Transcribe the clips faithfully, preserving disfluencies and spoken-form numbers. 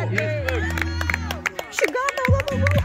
Și gata, la mă, mă.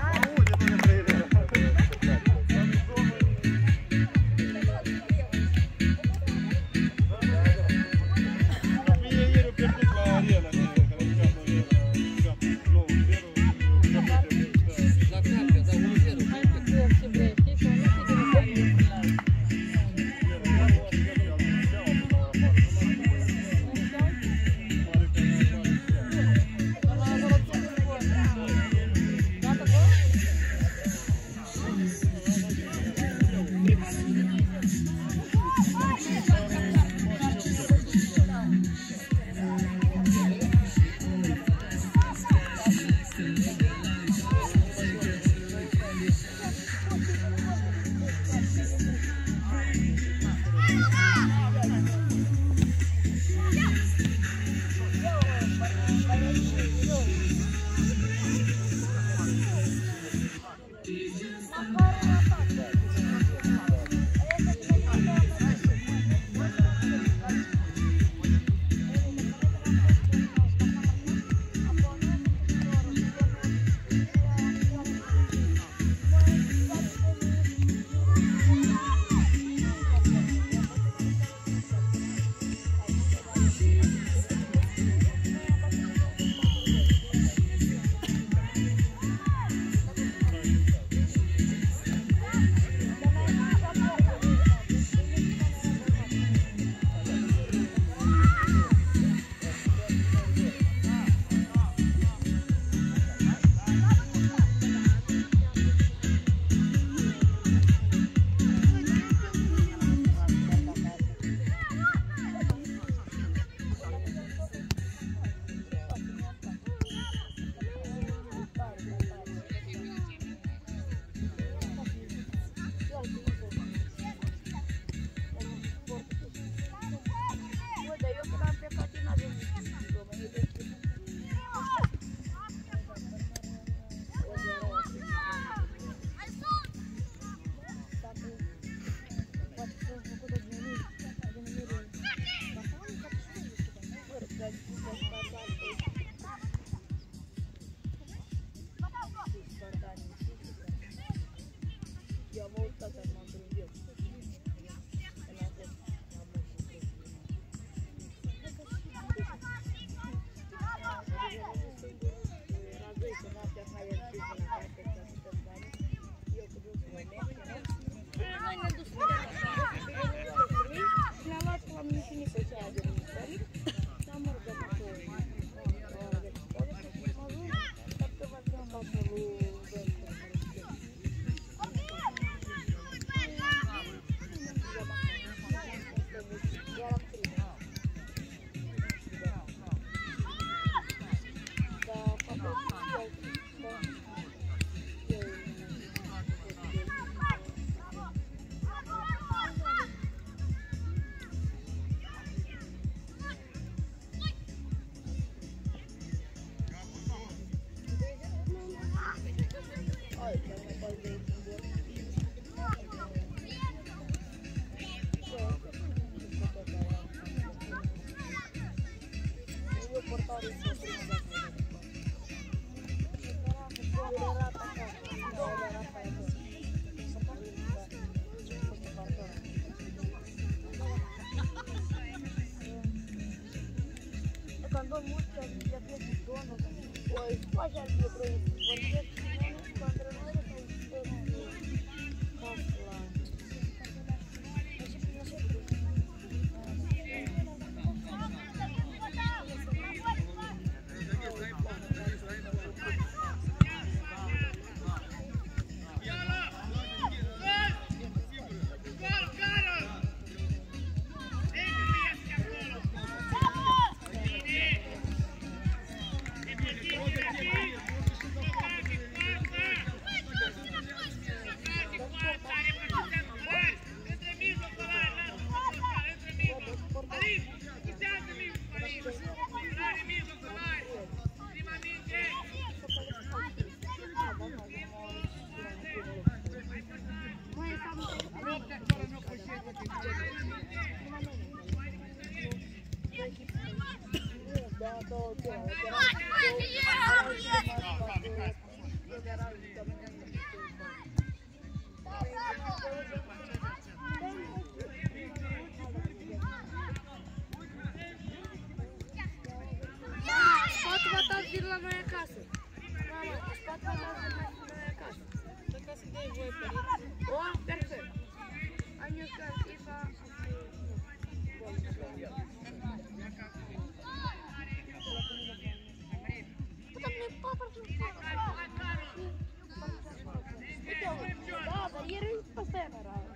Когда мучка для пяти тонн, ой, пожалуйста, проезд, вот контролирует Poate mă lasă mai acasă. Dacă să dai voi părinți. O, perfect. Am eu ca FIFA. Да, барьеры постоянно равны.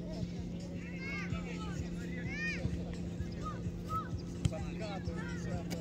Salgato,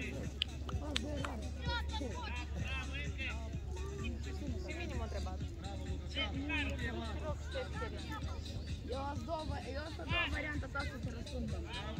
Și mine m-a întrebat. Eu am două, eu am două variante ta să te răspundă.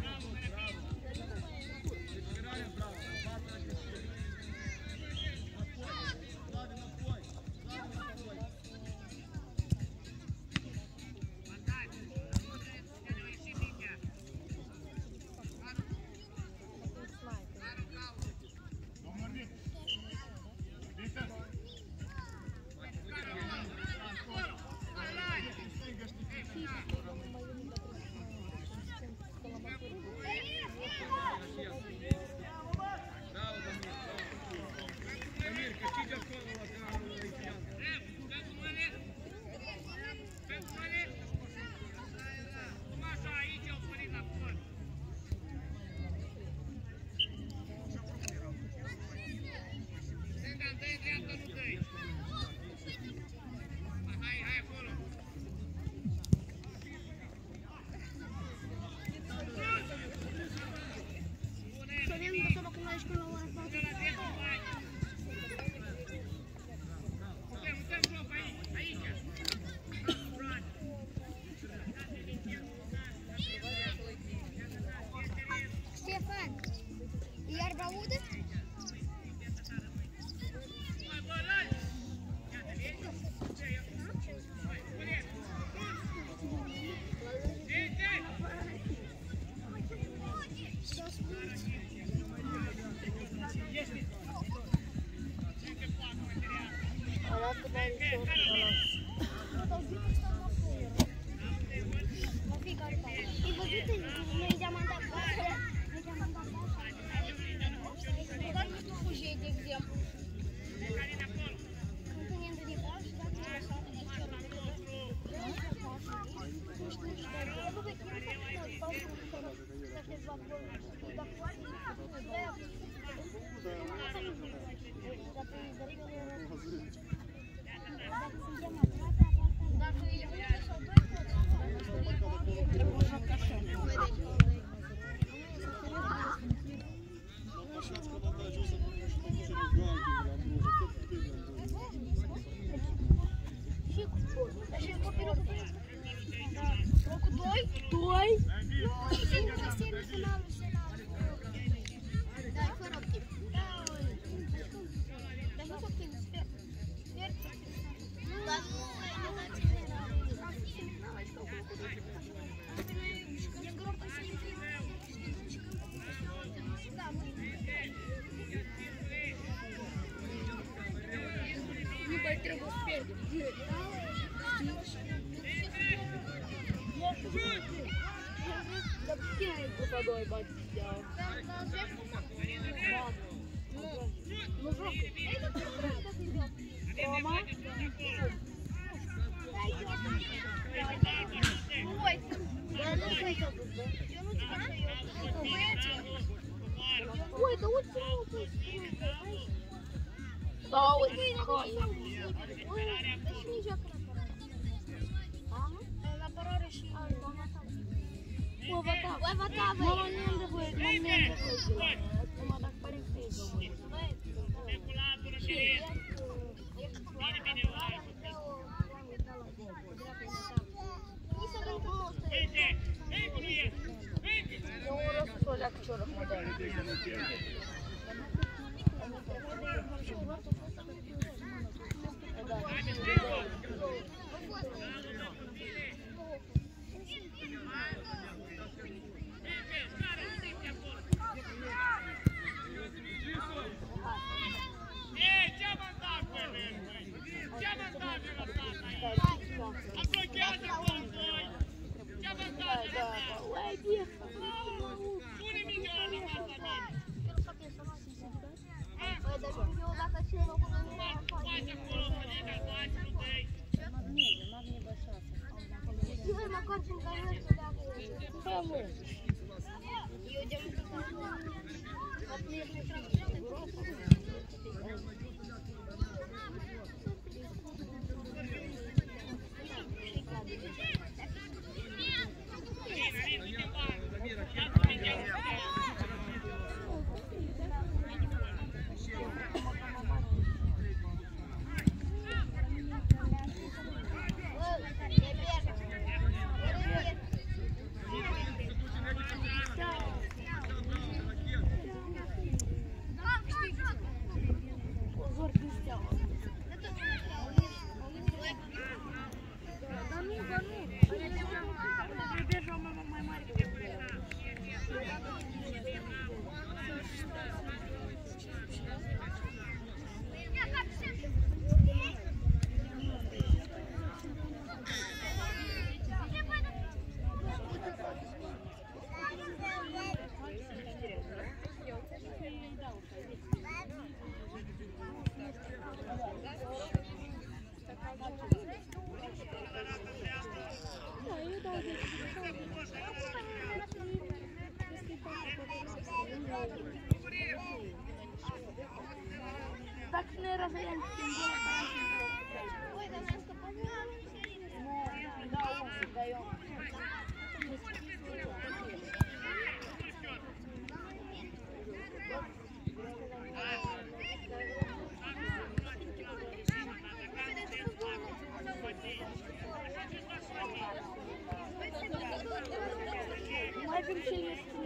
Ștefan, iar vă audă? И вот это мы идем на базу. Мы идем на базу. Куда мы тут уже идем? Где? Континент не базу, да? Doi? Nu, e singura serie finală și la... Da, e fără optim. Dar nu s-optim, sper. Sper. Dar nu, nu la cine la... Semifinala și cu cu doi. E gropa să le fie. Da, nu mai trebuie să pierdem. Dar cine e grupa doi, băi? Nu joc. Roma? Nu voi. Dar nu voi să duc, bă. Eu nu știu că eu. Băieți. Ui, dar uite mă, băi. Da, uite, hai. Dar și nici joacă la apărare și... Bă, vă ta. Băi, vă ta, băi. Mama, nu am de voie, nu am de voie. Acum, dacă pare că e de voie. Eu o rău să o leacă cioră cu mădare. Thank you. Dacă nu era să ia în schimbă, Oi, dar mi-a scăpat de la mișelină. nu, da, unul, dar eu. Mai vin și eu să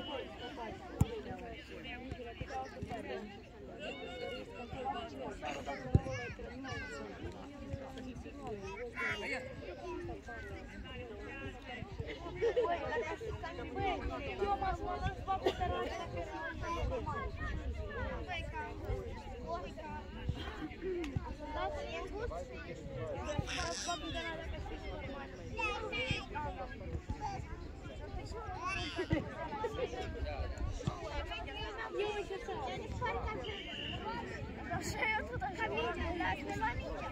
eu m-am luat să fac o terapie dacă era normal. Băi, ca logica. Dați e gust? Eu să fac un terapie dacă știi normal. Eu uite să. Așa eu tot așa. Dar ne lua mingea.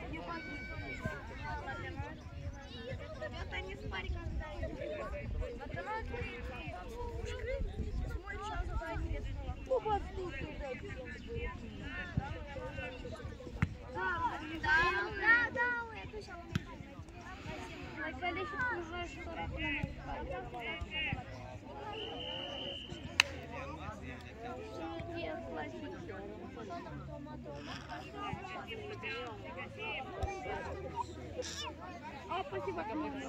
Это не спарик, когда я. Математика. Ушкры. Мой шанс задать. Ну, послушай, дай тебе. Да, да, да, да, это сейчас. На количество уже что работает. Нет, классический. А, спасибо, команда.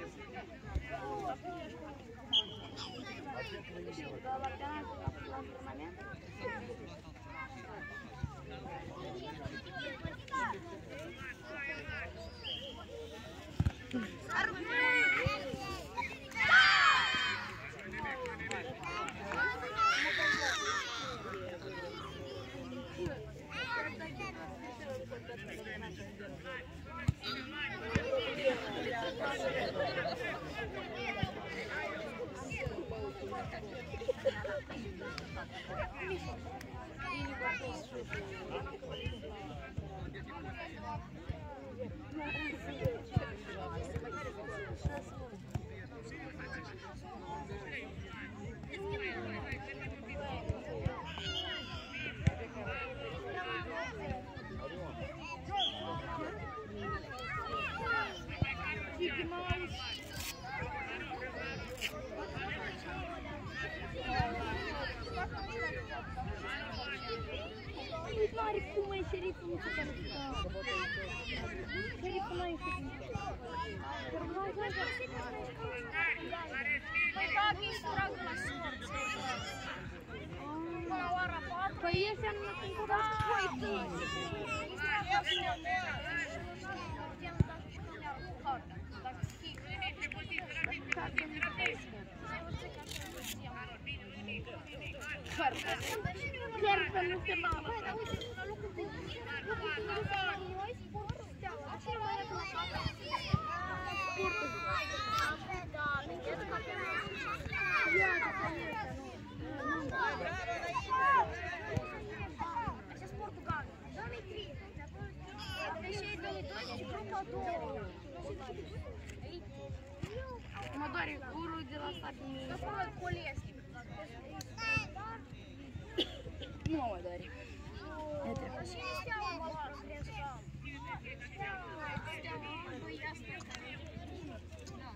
Mare cum e șeriful, nu se pare că... Șeriful nu e șeriful. Păi da, că ești dragul la sorți. Până la ora patru. Păi ieși anul când cu da, voi tu. Eu sunt eu. Dacă știi, chiar că nu se mamă. băi, dar uite, la locul de noi, sportul steaua. Ce mai arată la șapte? Sportul. Da, minghetă ca pe mea. Ia, că este, nu. Așa sportul gata. doi mii trei. Deci e două mii doi și grupa două. Mă doare gurul de la stabil. Da, până coliesc. Nu mă doare. Și steaua, mă luat, crezi că... Steaua, steaua, băi, asta e care... Da.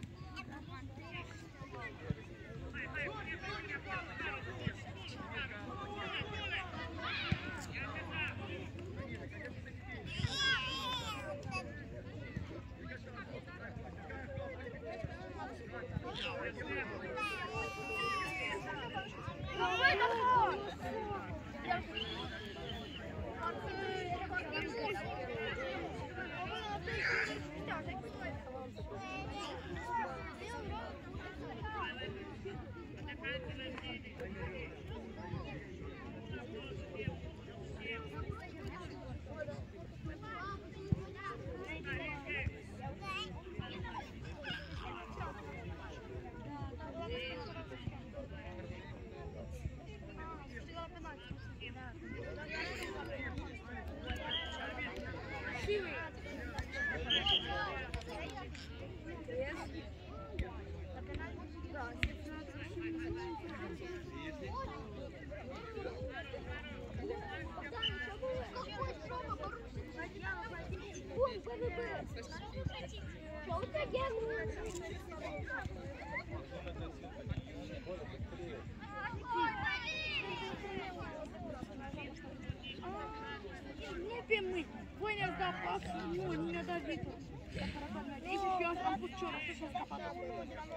ușor, așa și-a scapat acolo.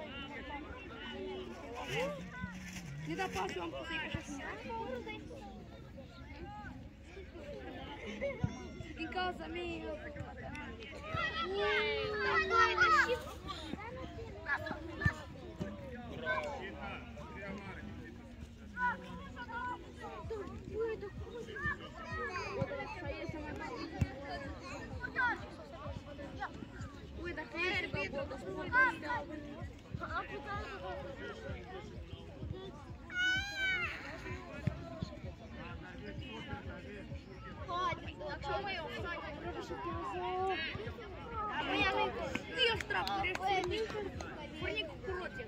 Ne da pasul, am pus aici așa și din casa mea. Ui, dacă este pe botă, spune că eu strapuri, furnic cu roție.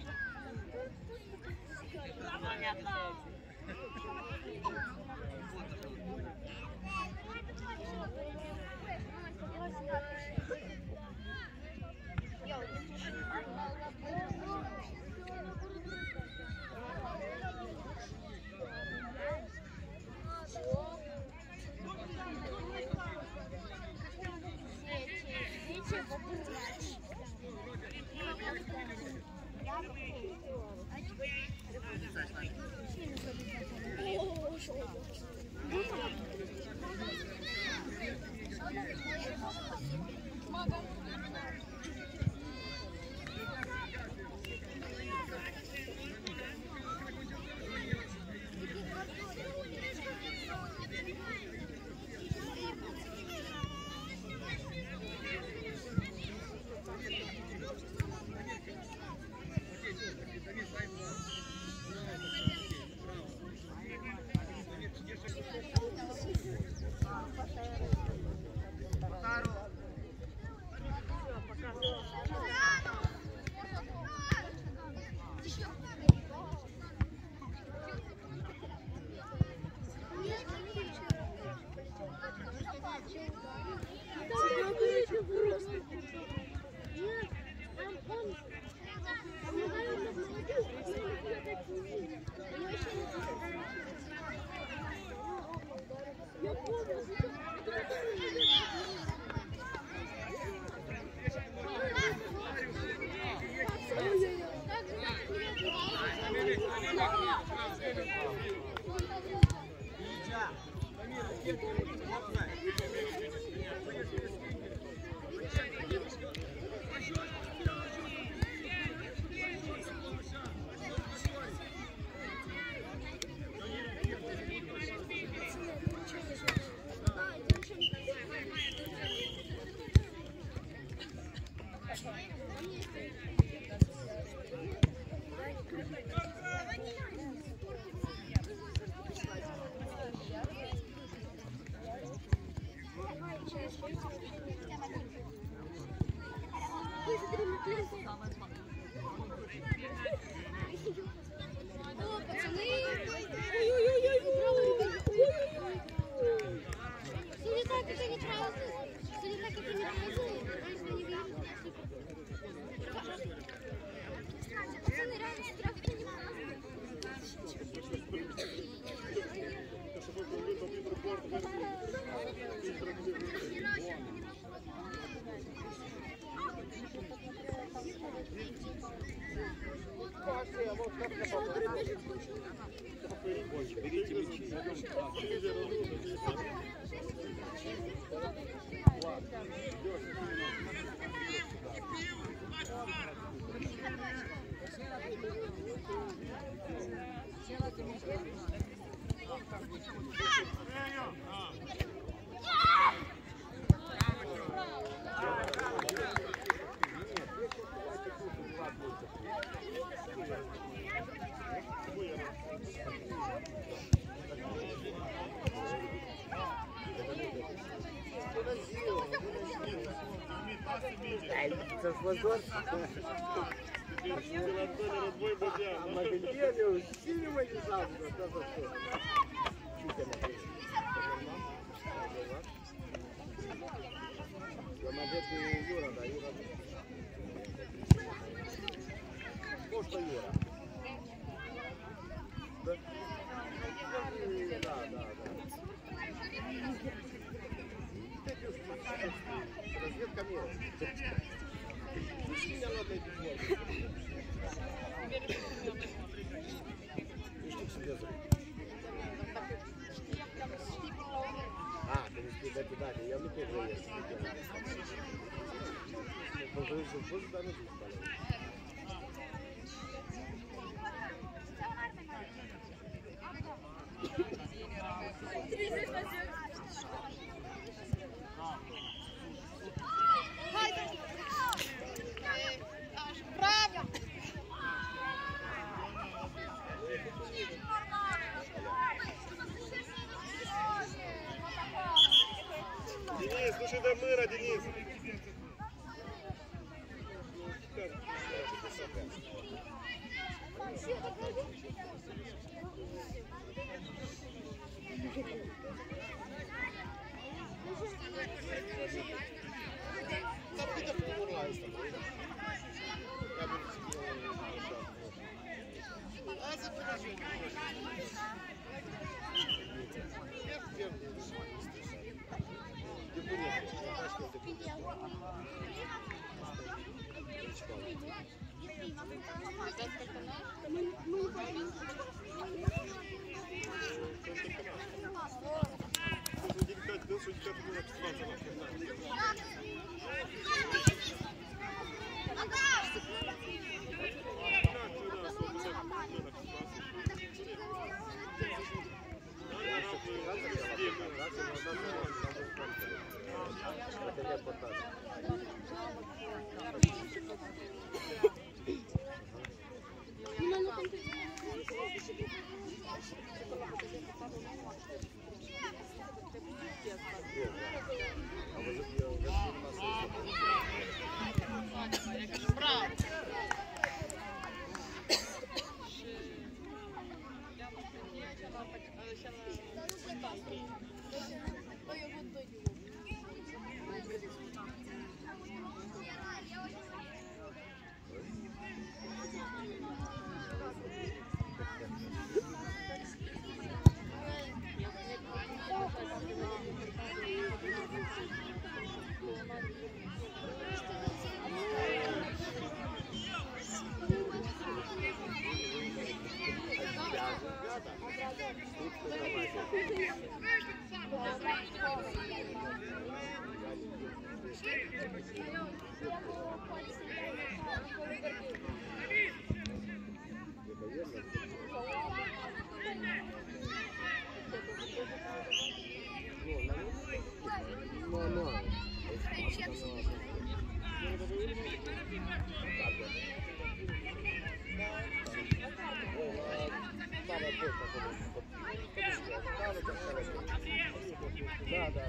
Să-ți văzut? Mă gândeam eu, cine mă înseamnă? Eu mă văd pe Iura, dar Iura... Poștă Iura. Da, da, da. Разведка мира. văzut, dar nu zic pe alea. Bravo! Денис, слушай, да мыра, Денис. Da, da.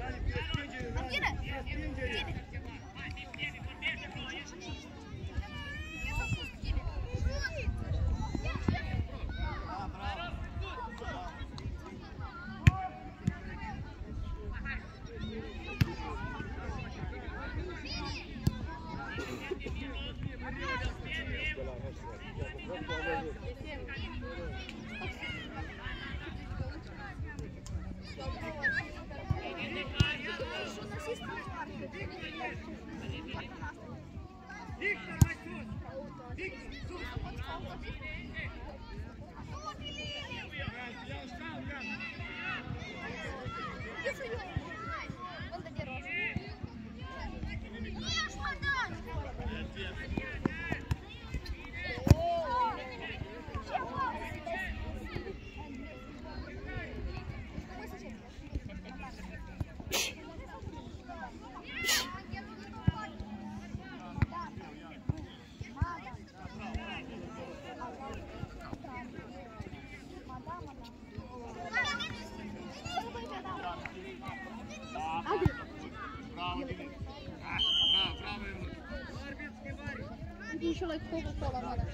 Еще лайк Кока-Кола надо.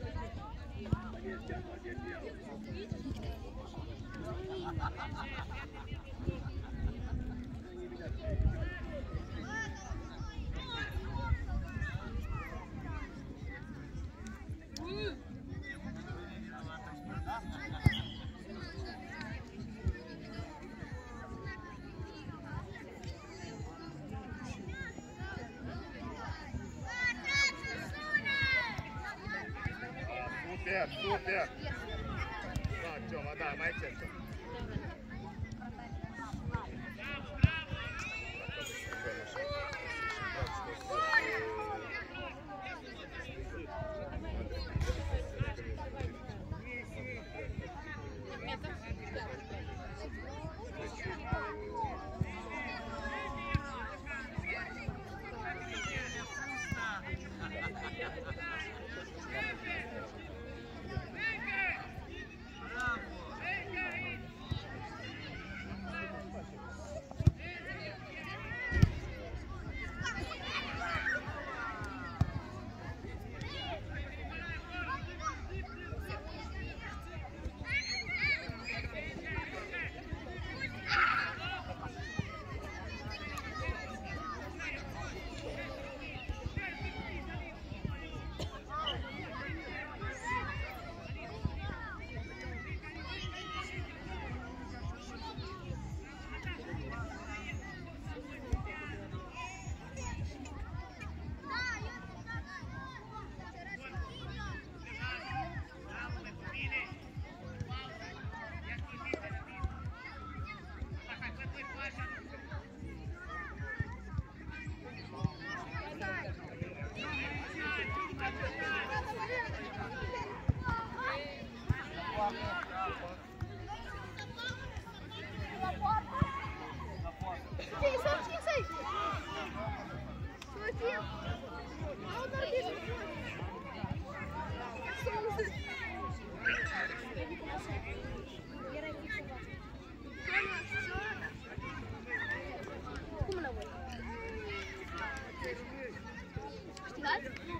Супер, супер. Да, Тёма, да, mai încet.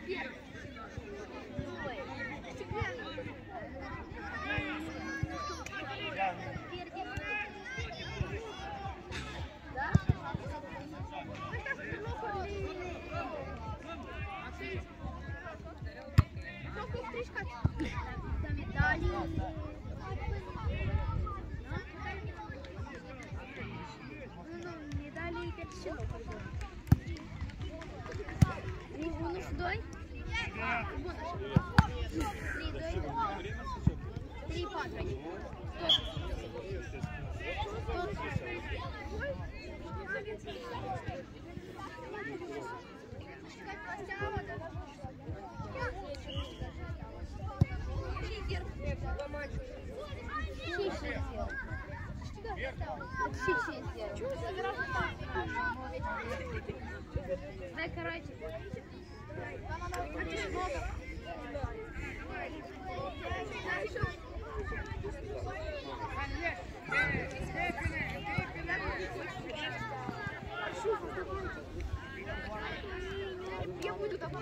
Pierd. Da medalii. Nu, medalii de ce locuri? unu și doi? Bun, așa. trei, doi, trei, patru aici. Tot. Tot. Дай, короче. Я буду тобой.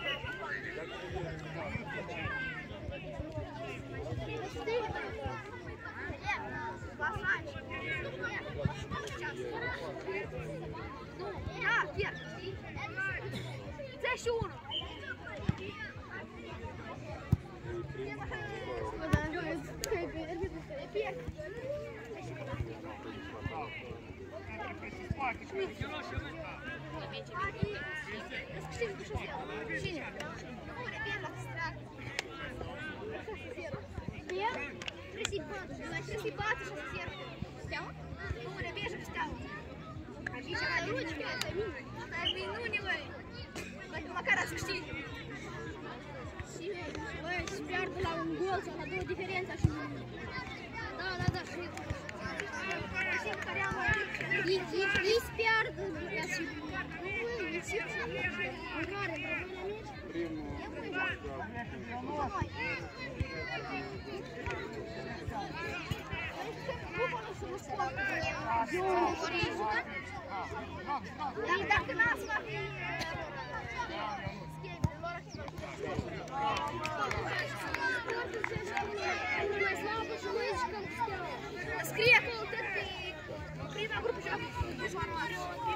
Da, pierd. treizeci și unu. Pierd. Cine? Nu, repet la strat. Pierd? trei patru. trei patru și zero. Steaua? Nu, repet și steaua. Aici la rучка, это мини. Дай войну не лой. Макар отпусти. Ой, спиард la un gol sau la două diferența și da, da, da. Și care am и спиард я și ой, и все. Макар, и так нас Scrie acolo tot pe prima grupă și apoi jurătoare.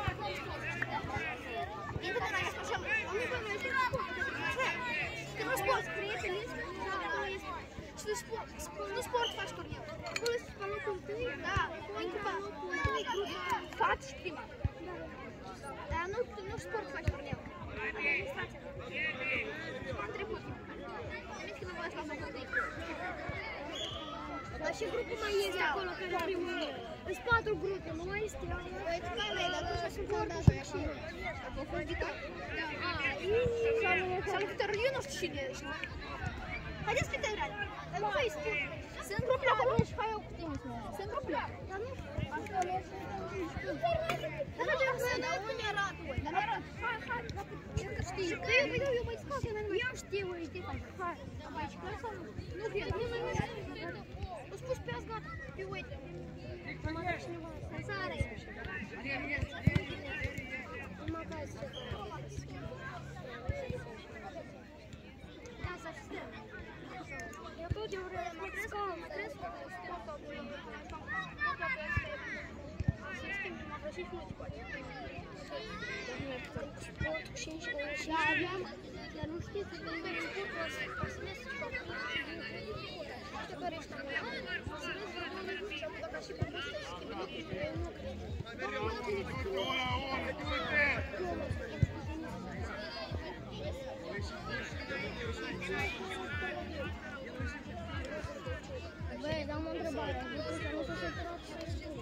Intră de la ea așa. Nu vă mai știu sport. Că nu sport, scrie pe listă. Și nu sport, nu sport faci turneu. Acolo este pe locul întâi, da. Intră pe locul întâi, grupa fată și prima. Dar nu sport faci turneu. Administrația. Am trecut. Nimic că nu vă ați luat locul întâi. Dar și grupul mai este acolo, care e primul meu. Sunt patru grupe, nu mai este. Păi, tu mai mai, dar tu așa sunt cordat și... A fost Vitor? Da. Sau Vitor, eu nu știu cine ești. Haideți pe tăi reale. Dar nu vă este. Sunt grupele acolo? Și hai eu cu tine. Sunt grupele. Dar nu. Dar nu trebuie să dau unde arată, băi. Dar nu arată. Hai, hai. Încă știi. Că eu, eu, eu mai scot. Eu știu, eu știu. Hai. Am aici clasa? Nu cred. Nu, nu, nu. O spus pe azi, gata, pe uite. Mă dă cineva, sare. Mă dă să da, să știu. Eu tot de urmă mă cresc, mă cresc. Să schimb, mă găsit mult cu aceea. Sport cu cinci ore și aveam, dar nu știu că e un sport, o să ne să știu care ești acolo. Să ne să și am dat și pe buște și schimb lucrurile, eu nu cred. Dar nu mă gândit că eu băi, dar am o întrebare. Nu să se trată să știu.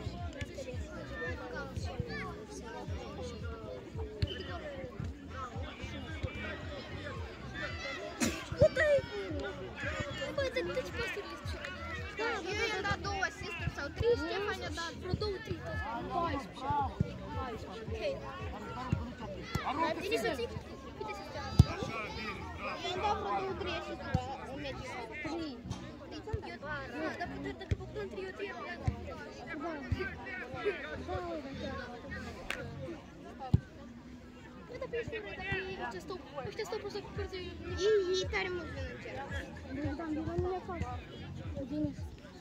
Băi, de câte posturi ești? Da, eu i-am dat două asisturi sau trei, Ștefan i-a dat vreo două, trei. paisprezece. Ok. Dar tine să zic, câte asisturi? I-am dat vreo două, trei asisturi în meci. Trei. Trei ți-am dat? Da, dar dacă făcut între eu, trei am dat. Da. Da, da. Nu, dar pe ăștia stau, ăștia stau prost cu cărți. Ei tare mult vin în cer. Deci, da, bine, nu le fac. Bine.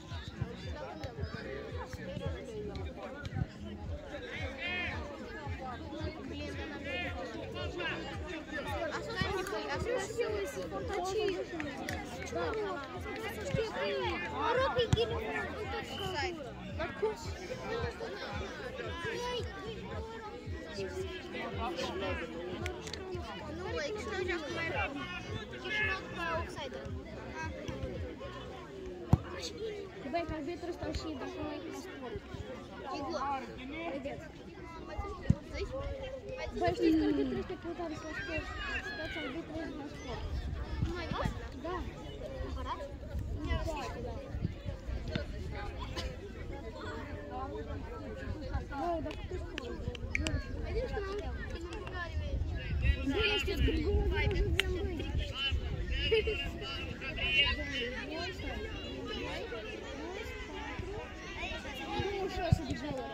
Nu, e Chișinău joacă mai rău. Chișinău după offside. Băi, că arbitrul ăsta și dacă nu e la sport. Sigur. Vedeți. Zici? Băi, știți că arbitrul ăsta căutare la sport. Toți arbitrii la sport. Nu mai poate. Da. Cumpărat? Nu poate, da. Băi, dacă tu spui. Vedeți că n-am Băi, știți că gumă vă ajungem, băi. Nu șase de goluri.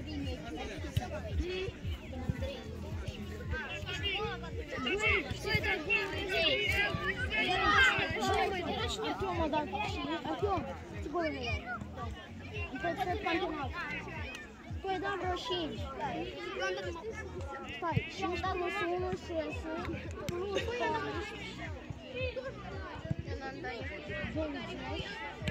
Артем a dat și Артем, ce goluri le dai? Între trei campionat. Tu ai dat vreo cinci. Stai, cinci plus unu, șase, plus patru. douăzeci.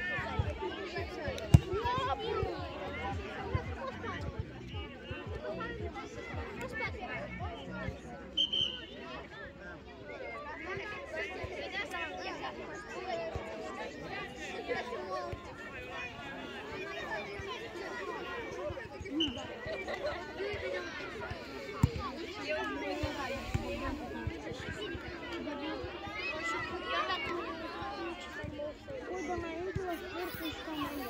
Ой, да наедем в спорту с командой.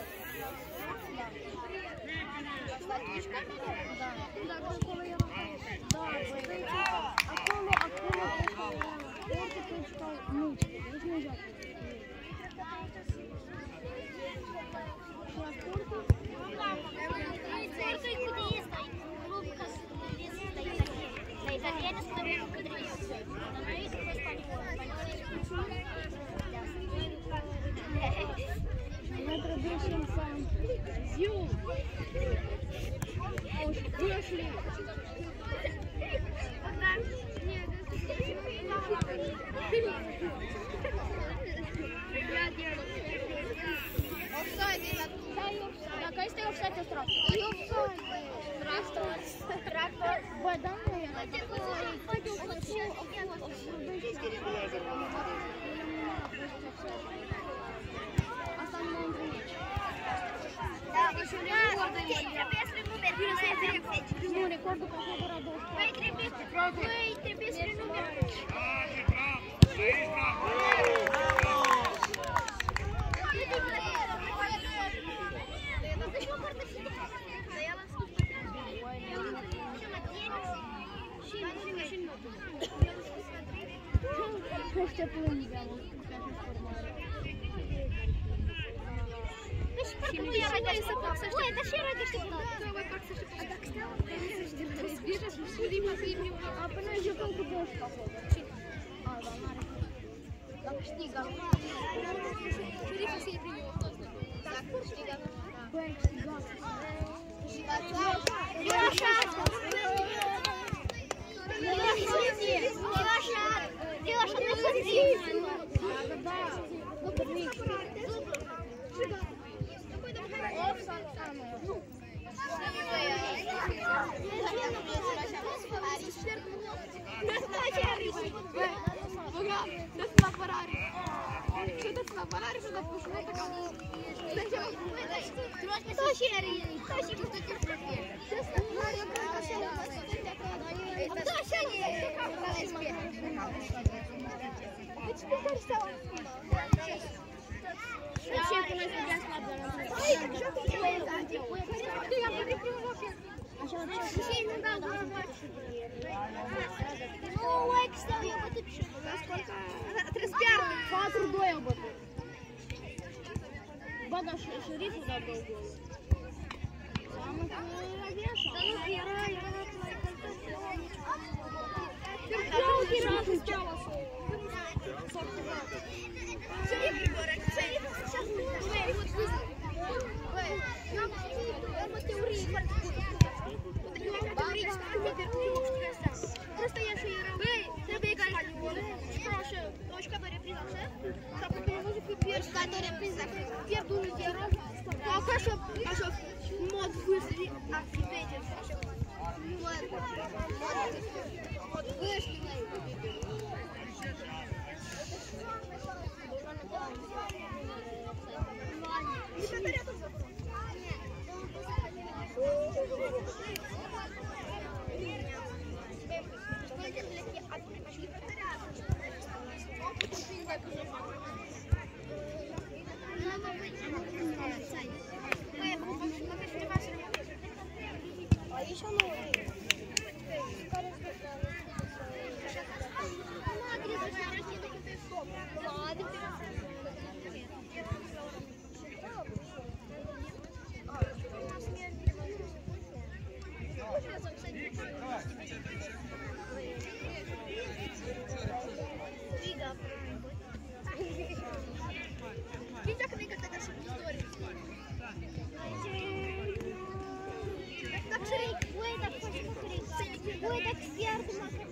Да. Да, около я Да, около, около, около. Спорту точка мультики. Здесь нельзя. Что, спорту? Спорту и куда есть? Рубка с итальянец, который кудрявится. Мы продвижемся. Зю. Уж вышли. Dacă este offside, este tractor. Bă, da, nu e. Asta nu mă întâlnești. Da, mă șurea, trebuie să renumeri până la treizeci. Nu, recordul că a fost ora douăzeci. Păi trebuie, păi trebuie să renumeri. Ăștia plângea, mă, că așa formare. Deci, parcă nu era de așteptat să știu. Ui, dar și era de așteptat. Nu mai fac să știu. A, dacă steau, trebuie să știu. A, păi noi jucăm cu doști acolo. A, dar n-are cum. Dacă câștigăm. Șerifa să iei primul. Dacă câștigăm. Băi, ai câștigat. Eu așa. Eu așa. Eu așa de să zic. Da, nu permic. Dați-mi apărare! Și dați-mi apărare și dați-mi și notă ca... Кто серый? Кто серый? Кто серый? Кто серый? Зачем ты нас играешь на одном? Ну, лайк ставь, я буду пишать. Patru doi au bătut. Bă, dar șeriful da două gol. Seamă că era de așa. Era, era, era. Eu uite cu steaua să... Să ne pribără, să ne așa băi, eu am o teorie foarte bună. Eu am o teorie foarte bună, nu știu că asta. Просто я și eram, băi, trebuie ca spaniolă și ca așa, o șcadă repriză așa, și apoi pe muzică pierd șcadă repriză, pierd unu zero, acum așa, așa, mod vârstii, activate, așa, mod, mod vârstii, Aici nu e. Care este Ой, так сверху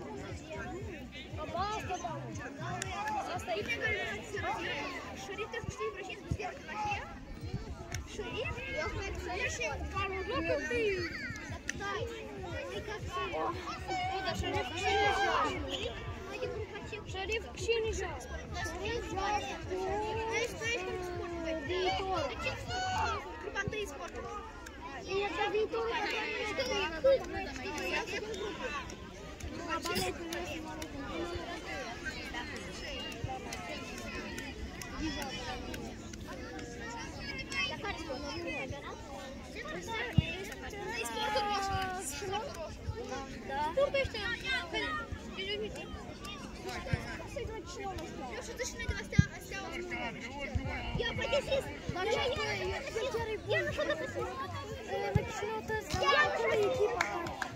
Asta e șerif trebuie să știi vrăjit cu sfera de la hie. Șerif? Eu cred că și parul loc întâi. Stai, e ca să... O, dar șerif cu cine joacă? Șerif cu cine joacă? Șerif joacă cu... Deci tu ești cum spun, băi. Viitor. De ce spun? Grupa întâi sport. E ca viitor. Știu, e cât? Știu, e cât grupă. Baletul este Dar care sport? Nu e adevărat? E sportul roșu. Sportul roșu. Da. Sportul ăștia. Să-i faci și eu la steaua. Eu știu și noi de la steaua. Steaua. Я подесись. Я я на что-то начну-то с экипа.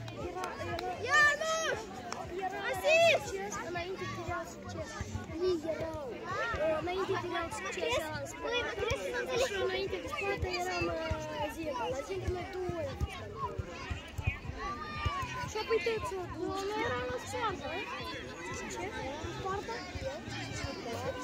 Януш! Асис! Înainte terminau succes. Ei erau. Înainte terminau succes. Și înainte de spate eram Zinga. La Zinga noi două. Și apoi tăți, noi eram la Sparta. Ce? Sparta?